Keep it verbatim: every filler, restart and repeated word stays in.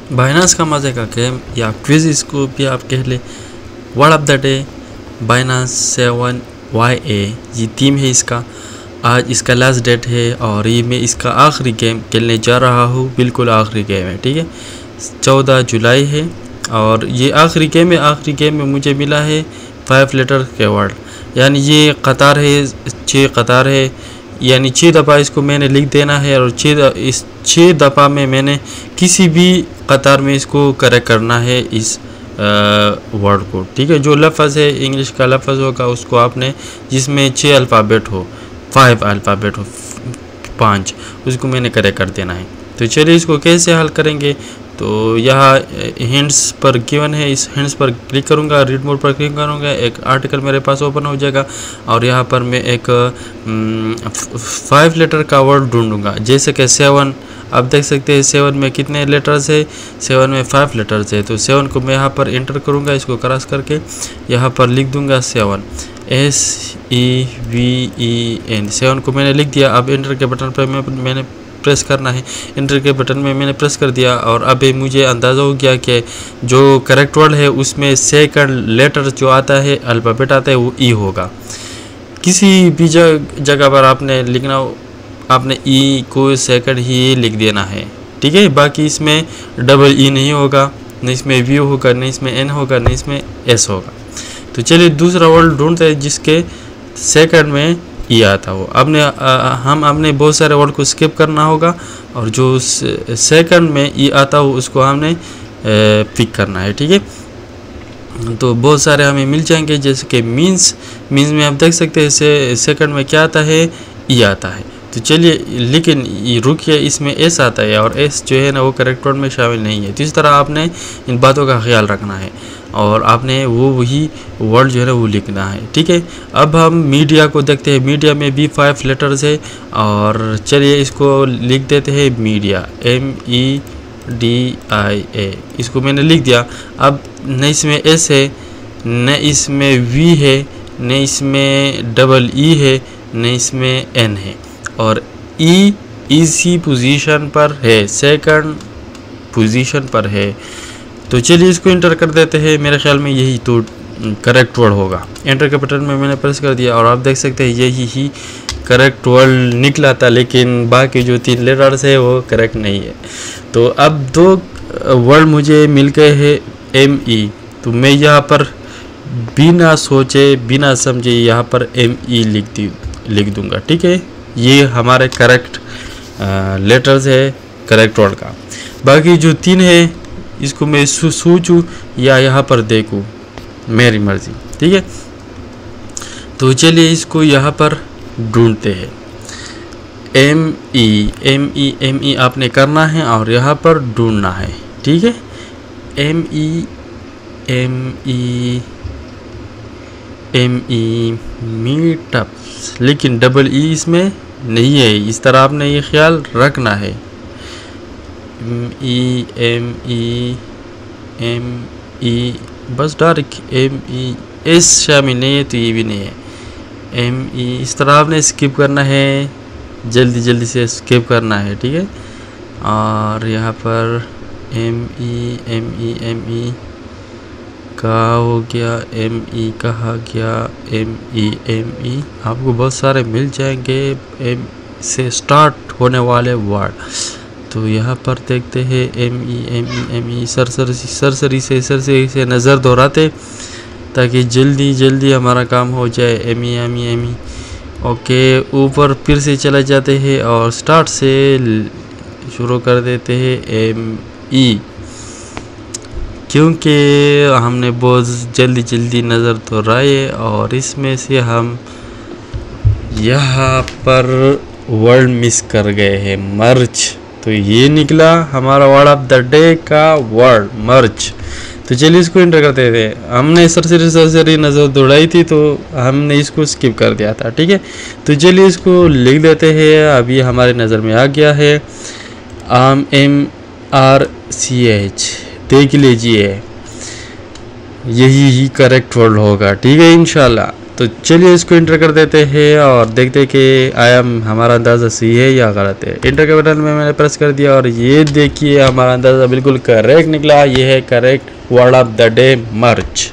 Binance का मज़े का गेम या क्विज इसको भी आप कह ले। Word of the day Binance seven Y A, ये थीम है इसका। आज इसका लास्ट डेट है और ये मैं इसका आखिरी गेम खेलने जा रहा हूँ, बिल्कुल आखिरी गेम है, ठीक है। चौदह जुलाई है और ये आखिरी गेम है। आखिरी गेम में मुझे मिला है फाइव लेटर के वर्ड, यानी ये कतार है, छः कतार है, यानी छः दफ़ा इसको मैंने लिख देना है और छः इस छः दफ़ा में मैंने किसी भी कतार में इसको करेक्ट करना है इस वर्ड को, ठीक है। जो लफ्ज़ है इंग्लिश का लफ्ज़ होगा उसको आपने, जिसमें छः अल्फ़ाबेट हो, फाइव अल्फ़ाबेट हो, पाँच, उसको मैंने करेक्ट कर देना है। तो चलिए इसको कैसे हल करेंगे। तो यहाँ हिंट्स पर गिवन है, इस हिंट्स पर क्लिक करूँगा, रीड मोड पर क्लिक करूँगा, एक आर्टिकल मेरे पास ओपन हो जाएगा और यहाँ पर मैं एक फाइव लेटर का वर्ड ढूंढूंगा, जैसे कि सेवन। आप देख सकते हैं सेवन में कितने लेटर्स है, सेवन में फाइव लेटर्स है। तो सेवन को मैं यहाँ पर एंटर करूँगा, इसको क्रॉस करके यहाँ पर लिख दूँगा seven, S E V E N. Seven को मैंने लिख दिया। अब एंटर के बटन पर मैं मैंने प्रेस करना है। एंटर के बटन में मैंने प्रेस कर दिया और अब मुझे अंदाज़ा हो गया कि जो करेक्ट वर्ड है उसमें सेकंड लेटर जो आता है, अल्फ़ाबेट आता है, वो ई होगा। किसी भी जगह पर आपने लिखना हो, आपने ई को सेकंड ही लिख देना है, ठीक है। बाकी इसमें डबल ई नहीं होगा, न इसमें वी होगा, न इसमें एन होगा, न इसमें एस होगा। तो चलिए दूसरा वर्ड ढूंढते हैं जिसके सेकंड में ई आता हो। आपने हम आपने बहुत सारे वर्ड को स्किप करना होगा और जो सेकंड में ई आता हो उसको हमने पिक करना है, ठीक है। तो बहुत सारे हमें मिल जाएंगे, जैसे कि मीन्स। मीन्स में आप देख सकते हैं से सेकंड में क्या आता है, ई आता है। तो चलिए, लेकिन रुकिए, इसमें एस आता है और एस जो है ना वो करेक्ट वर्ड में शामिल नहीं है। तो इस तरह आपने इन बातों का ख्याल रखना है और आपने वो वही वर्ड जो है ना वो लिखना है, ठीक है। अब हम मीडिया को देखते हैं। मीडिया में भी फाइव लेटर्स है और चलिए इसको लिख देते हैं media, M E D I A. इसको मैंने लिख दिया। अब न इसमें एस है, न इसमें वी है, न इसमें डबल ई है, न इसमें एन है और ई इसी पोजीशन पर है, सेकंड पोजीशन पर है। तो चलिए इसको इंटर कर देते हैं। मेरे ख्याल में यही तो करेक्ट वर्ड होगा। एंटर के बटन में मैंने प्रेस कर दिया और आप देख सकते हैं यही ही करेक्ट वर्ड निकला था, लेकिन बाकी जो तीन लेटर्स है वो करेक्ट नहीं है। तो अब दो वर्ड मुझे मिल गए हैं, एम ई। तो मैं यहाँ पर बिना सोचे बिना समझे यहाँ पर एम ई लिख दी लिख दूँगा, ठीक है। ये हमारे करेक्ट लेटर्स है करेक्ट वर्ड का। बाकी जो तीन है इसको मैं सोचूं या यहाँ पर देखूं, मेरी मर्जी, ठीक है। तो चलिए इसको यहाँ पर ढूंढते हैं। M E M E M E आपने करना है और यहाँ पर ढूंढना है, ठीक है। M E M E M E meetup, लेकिन डबल ई इसमें नहीं है। इस तरह आपने ये ख्याल रखना है। M E M E M E बस डायरेक्ट एम ई, एस शामिल नहीं है तो ये भी नहीं है। एम ई इस तरह आपने स्किप करना है, जल्दी जल्दी से स्किप करना है, ठीक है। और यहाँ पर M E M E M E कहाँ हो गया, एम ई कहाँ गया, एम ई एम ई आपको बहुत सारे मिल जाएंगे एम से स्टार्ट होने वाले वर्ड। तो यहाँ पर देखते हैं M E M E M E सरसरी सरसरी से सरसरी से नज़र दोहराते ताकि जल्दी जल्दी हमारा काम हो जाए। M E M E M E okay, ऊपर फिर से चले जाते हैं और स्टार्ट से शुरू कर देते हैं एम ई, क्योंकि हमने बहुत जल्दी जल्दी नज़र दोहराए और इसमें से हम यहाँ पर वर्ड मिस कर गए हैं, मर्ज। तो ये निकला हमारा वर्ड ऑफ द डे का वर्ड, मर्ज। तो चलिए इसको इंटर करते थे। हमने सरसरी सरसरी नज़र दौड़ाई थी तो हमने इसको स्किप कर दिया था, ठीक है। तो चलिए इसको लिख देते हैं। अभी हमारे नज़र में आ गया है आम, एम आर सी एच। देख लीजिए यही ही करेक्ट वर्ड होगा, ठीक है इंशाल्लाह। तो चलिए इसको इंटर कर देते हैं और देखते हैं कि आया हमारा अंदाज़ा सही है या गलत है। इंटर के बटन में मैंने प्रेस कर दिया और ये देखिए हमारा अंदाज़ा बिल्कुल करेक्ट निकला। ये है correct word of the day, merge.